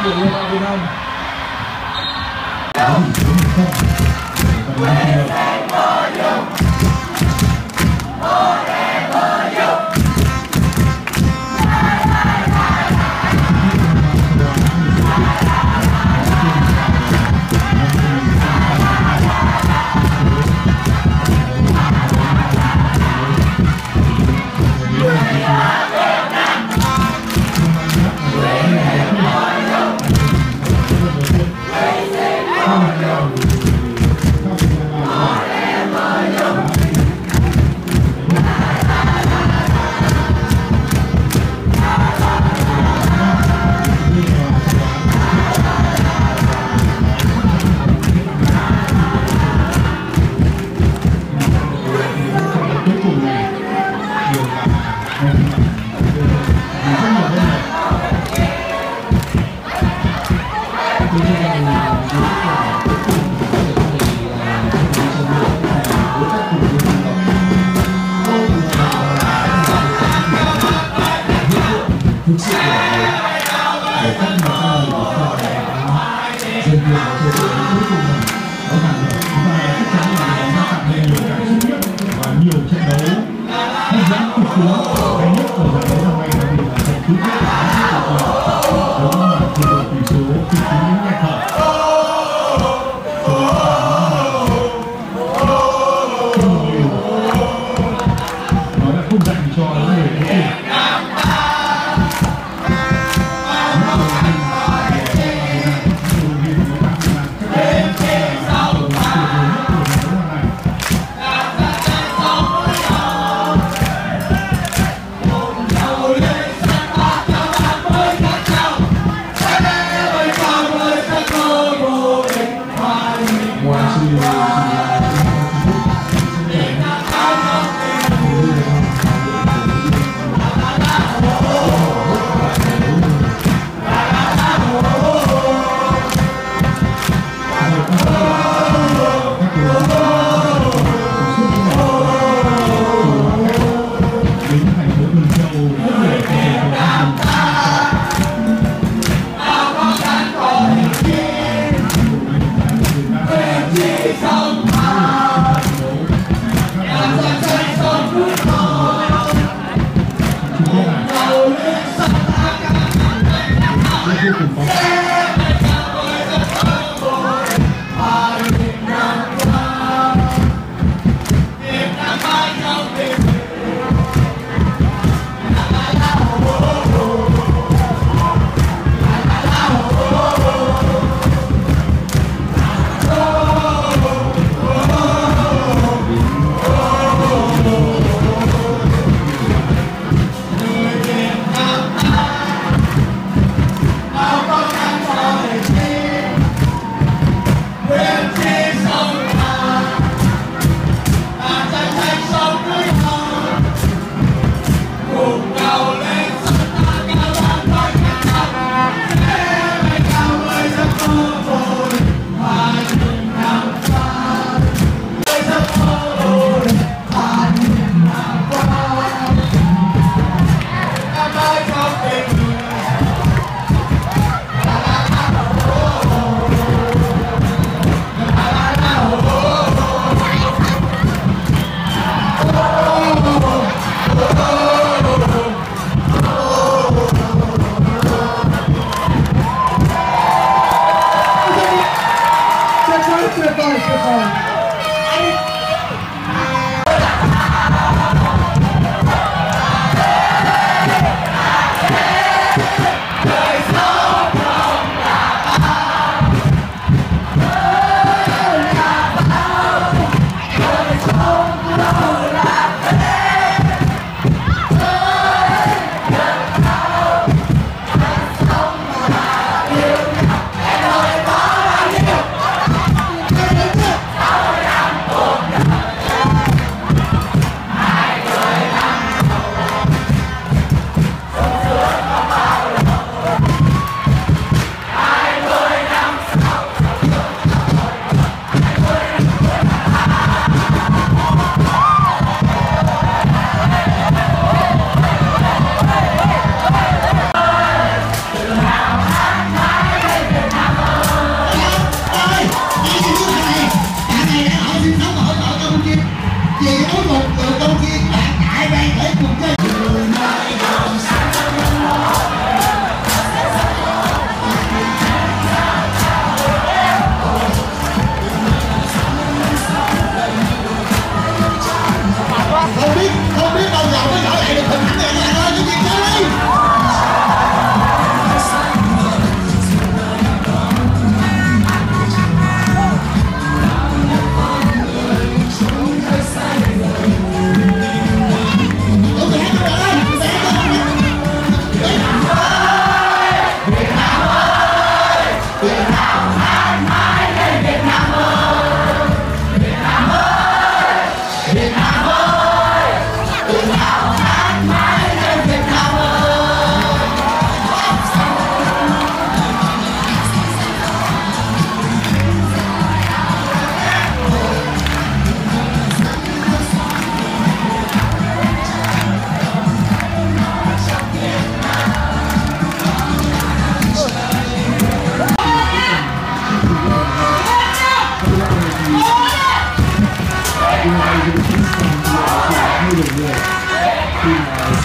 đội Liên đoàn Việt Nam. thực sự để các nhà dân viên và chơi đội cuối cùng này nó càng được chúng ta chắc chắn là nó tạo nên nhiều cảm xúc nhất và nhiều trận đấu hấp dẫn cực kỳ hay nhất ở giải đấu năm nay là vì là trận tứ kết của đó là tỷ lệ tỷ số cực kỳ nhạy cảm. Nó đã không dành cho những người cuối cùng.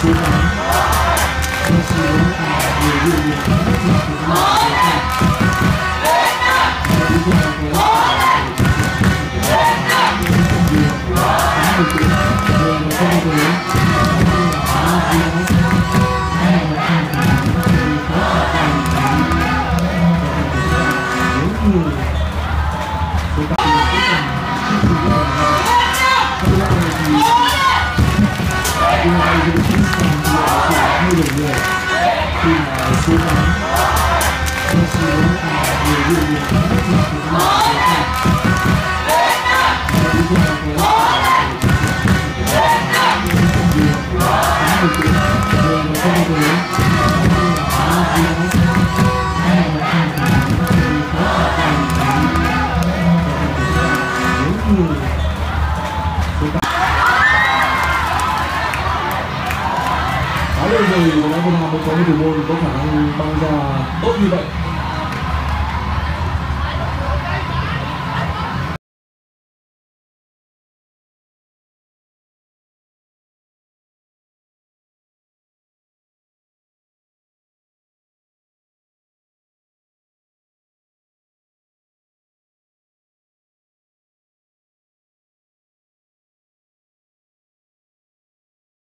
cố gắng cho sự người yêu người ta phát triển của chúng ta. Chúng tôi có điều người mà không được cố gắng cho sự người yêu người ta phát triển của chúng ta. Chúng tôi có điều người mà không được bây giờ thì Việt Nam mới có một thủ môn có khả năng băng ra tốt như vậy.